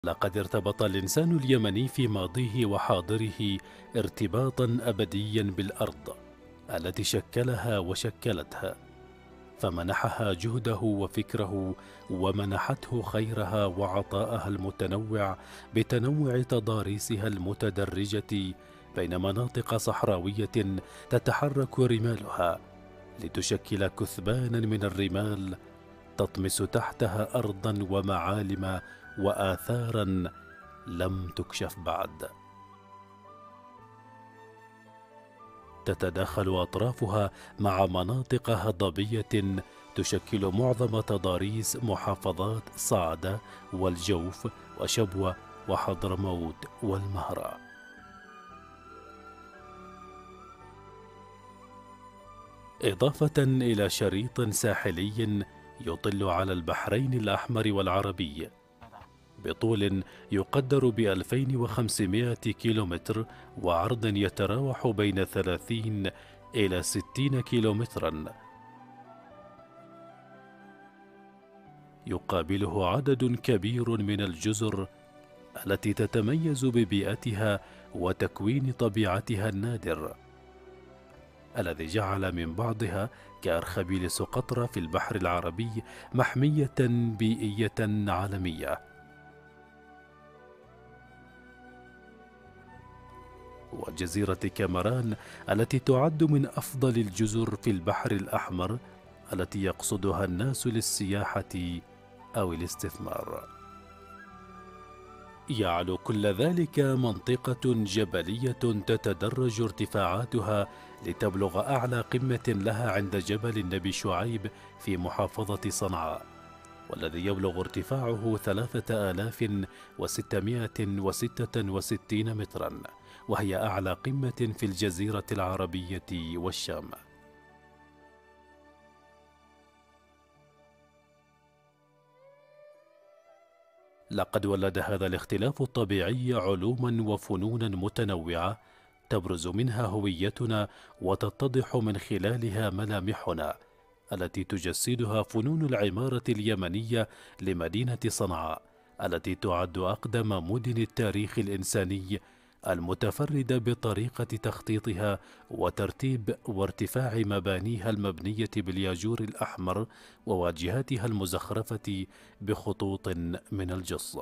لقد ارتبط الإنسان اليمني في ماضيه وحاضره ارتباطا أبديا بالأرض التي شكلها وشكلتها، فمنحها جهده وفكره، ومنحته خيرها وعطاءها المتنوع بتنوع تضاريسها المتدرجة بين مناطق صحراوية تتحرك رمالها لتشكل كثبانا من الرمال تطمس تحتها أرضا ومعالم وآثارا لم تكشف بعد. تتداخل أطرافها مع مناطق هضبية تشكل معظم تضاريس محافظات صعدة والجوف وشبوة وحضرموت والمهرة. إضافة إلى شريط ساحلي يطل على البحرين الأحمر والعربي بطول يقدر ب2500 كيلومتر، وعرض يتراوح بين 30 إلى 60 كيلومترا. يقابله عدد كبير من الجزر التي تتميز ببيئتها وتكوين طبيعتها النادر، الذي جعل من بعضها كأرخبيل سقطرى في البحر العربي محمية بيئية عالمية. وجزيرة كامران التي تعد من أفضل الجزر في البحر الأحمر التي يقصدها الناس للسياحة أو الاستثمار. يعلو كل ذلك منطقة جبلية تتدرج ارتفاعاتها لتبلغ أعلى قمة لها عند جبل النبي شعيب في محافظة صنعاء، والذي يبلغ ارتفاعه 3666 مترا، وهي أعلى قمة في الجزيرة العربية والشام. لقد ولد هذا الاختلاف الطبيعي علوما وفنونا متنوعة تبرز منها هويتنا وتتضح من خلالها ملامحنا التي تجسدها فنون العمارة اليمنية لمدينة صنعاء، التي تعد أقدم مدن التاريخ الإنساني، المتفردة بطريقة تخطيطها وترتيب وارتفاع مبانيها المبنية بالياجور الأحمر وواجهاتها المزخرفة بخطوط من الجص.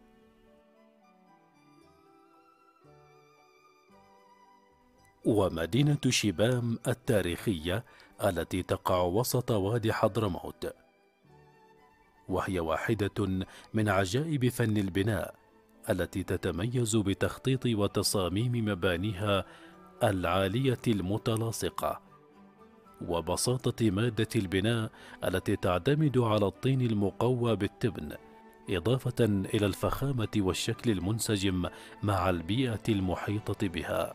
ومدينة شبام التاريخية التي تقع وسط وادي حضرموت، وهي واحدة من عجائب فن البناء التي تتميز بتخطيط وتصاميم مبانيها العالية المتلاصقة وبساطة مادة البناء التي تعتمد على الطين المقوى بالتبن، إضافة إلى الفخامة والشكل المنسجم مع البيئة المحيطة بها.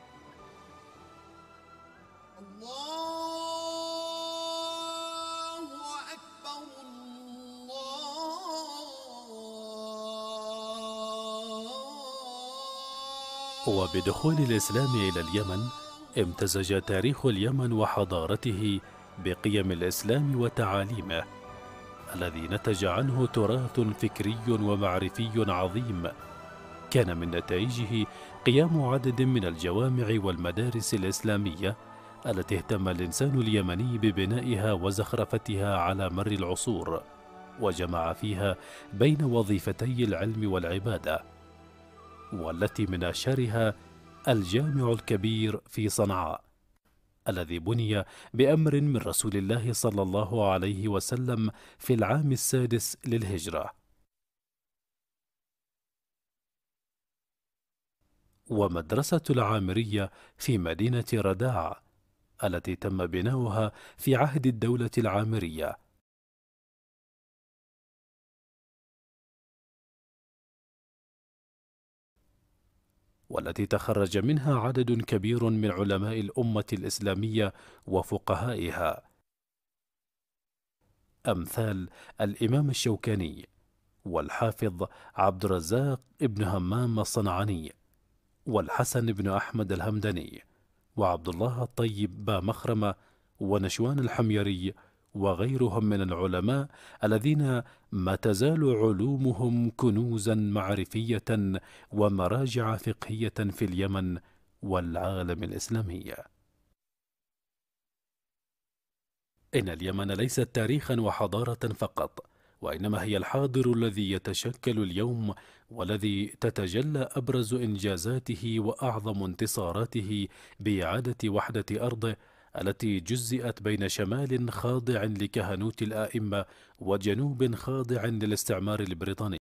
وبدخول الإسلام إلى اليمن امتزج تاريخ اليمن وحضارته بقيم الإسلام وتعاليمه، الذي نتج عنه تراث فكري ومعرفي عظيم كان من نتائجه قيام عدد من الجوامع والمدارس الإسلامية التي اهتم الإنسان اليمني ببنائها وزخرفتها على مر العصور، وجمع فيها بين وظيفتي العلم والعبادة، والتي من أشهرها الجامع الكبير في صنعاء الذي بني بأمر من رسول الله صلى الله عليه وسلم في العام السادس للهجرة. ومدرسة العامرية في مدينة رداع التي تم بناؤها في عهد الدولة العامرية، والتي تخرج منها عدد كبير من علماء الأمة الإسلامية وفقهائها، أمثال الإمام الشوكاني والحافظ عبد الرزاق ابن همام الصنعاني والحسن بن أحمد الهمداني وعبد الله الطيب بامخرمة ونشوان الحميري وغيرهم من العلماء الذين ما تزال علومهم كنوزا معرفية ومراجع فقهية في اليمن والعالم الإسلامي. إن اليمن ليست تاريخا وحضارة فقط، وإنما هي الحاضر الذي يتشكل اليوم، والذي تتجلى أبرز إنجازاته وأعظم انتصاراته بإعادة وحدة أرضه التي جزئت بين شمال خاضع لكهنوت الآئمة وجنوب خاضع للاستعمار البريطاني.